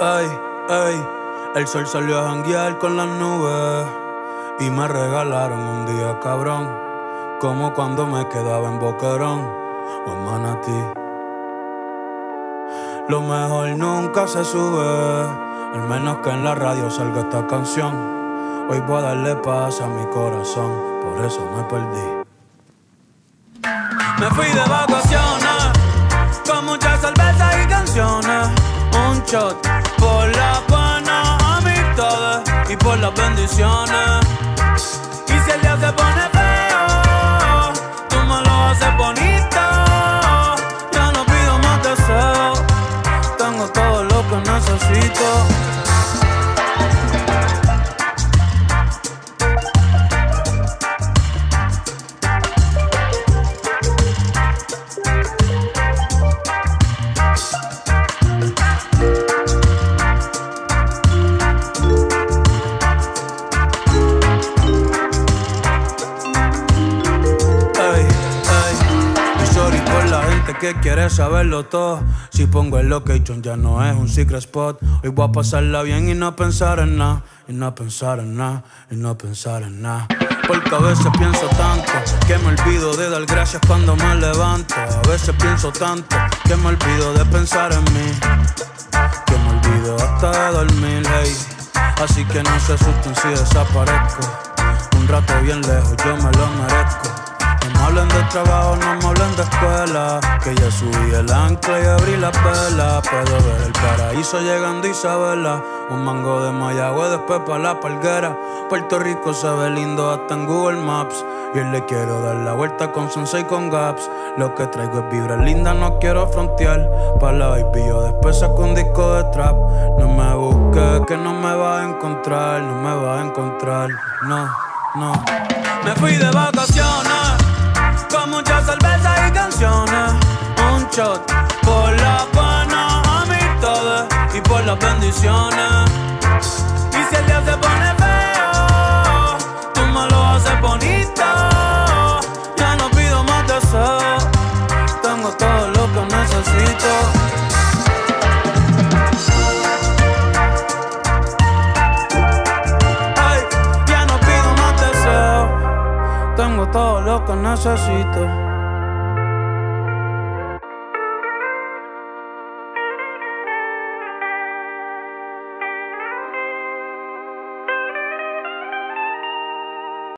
Ey, ey, el sol salió a janguear con las nubes y me regalaron un día cabrón, como cuando me quedaba en Boquerón o en Manatí. Lo mejor nunca se sube, al menos que en la radio salga esta canción. Hoy voy a darle paz a mi corazón, por eso me perdí. Me fui de vacaciones, con muchas cervezas y canciones. Un shot por las buenas amistades y por las bendiciones. Y si el día se pone feo, tú me lo haces bonito. Ya no pido más deseos, tengo todo lo que necesito. Que quiere saberlo todo. Si pongo el location ya no es un secret spot. Hoy voy a pasarla bien y no pensar en nada. Y no pensar en nada, y no pensar en nada. Porque a veces pienso tanto que me olvido de dar gracias cuando me levanto. A veces pienso tanto que me olvido de pensar en mí, que me olvido hasta de dormir, hey. Así que no se asusten si desaparezco. Un rato bien lejos, yo me lo merezco. No me hablen de trabajo, no me hablen de escuela, que ya subí el ancla y abrí la vela. Puedo ver el paraíso llegando Isabela. Un mango de Mayagüez, después pa' la Palguera. Puerto Rico se ve lindo hasta en Google Maps. Y hoy le quiero dar la vuelta con Sensei con Gaps. Lo que traigo es vibra linda, no quiero frontear. Pa' la baby yo después saco un disco de trap. No me busques que no me vas a encontrar, no me vas a encontrar, no, no. Me fui de vacaciones, con muchas cervezas y canciones. Un shot por las buenas amistades y por las bendiciones. Y si el día se pone feo, tú me lo haces bonito. Ya no pido más deseos, tengo todo lo que necesito. Ay, ya no pido más deseos, tengo todo lo que necesito.